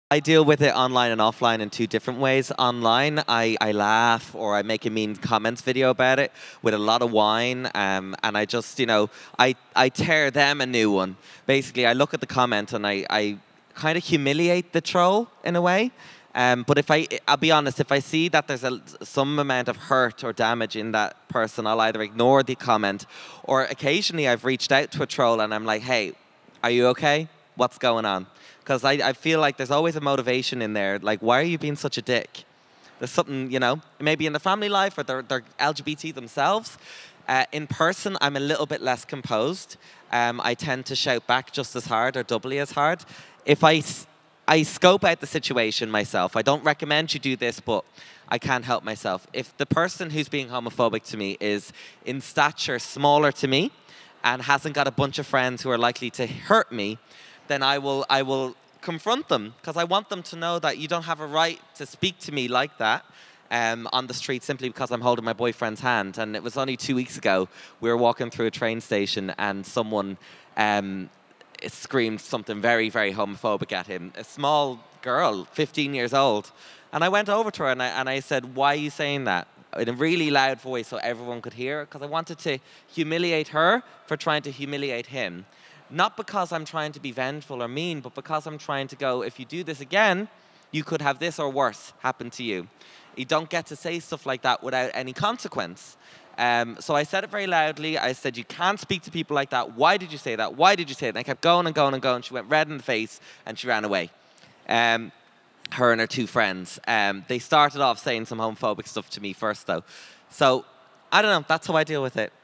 I deal with it online and offline in two different ways. Online, I laugh or I make a mean comments video about it with a lot of wine, and I just, I tear them a new one. Basically, I look at the comment and I kind of humiliate the troll in a way. But I'll be honest, if I see that there's some amount of hurt or damage in that person, I'll either ignore the comment, or occasionally I've reached out to a troll and I'm like, hey, are you okay? What's going on? Because I feel like there's always a motivation in there. Like, why are you being such a dick? There's something, maybe in the family life or they're LGBT themselves. In person, I'm a little bit less composed. I tend to shout back just as hard or doubly as hard. If I scope out the situation myself. I don't recommend you do this, but I can't help myself. If the person who's being homophobic to me is in stature smaller to me and hasn't got a bunch of friends who are likely to hurt me, then I will confront them, because I want them to know that you don't have a right to speak to me like that on the street simply because I'm holding my boyfriend's hand. And it was only 2 weeks ago, we were walking through a train station and someone screamed something very, very homophobic at him. A small girl, 15 years old. And I went over to her and I said, why are you saying that? In a really loud voice so everyone could hear, because I wanted to humiliate her for trying to humiliate him. Not because I'm trying to be vengeful or mean, but because I'm trying to go, if you do this again, you could have this or worse happen to you. You don't get to say stuff like that without any consequence. So I said it very loudly. I said, you can't speak to people like that. Why did you say that? Why did you say it? And I kept going and going and going. She went red in the face and she ran away. Her and her two friends. They started off saying some homophobic stuff to me first, though. So, I don't know. That's how I deal with it.